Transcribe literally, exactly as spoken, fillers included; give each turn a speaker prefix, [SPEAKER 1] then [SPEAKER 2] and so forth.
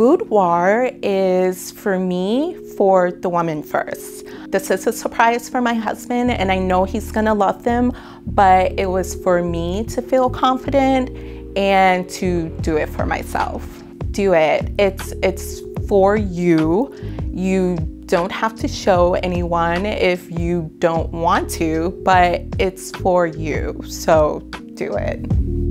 [SPEAKER 1] Boudoir is, for me, for the woman first. This is a surprise for my husband, and I know he's gonna love them, but it was for me to feel confident and to do it for myself. Do it. It's, it's for you. You don't have to show anyone if you don't want to, but it's for you, so do it.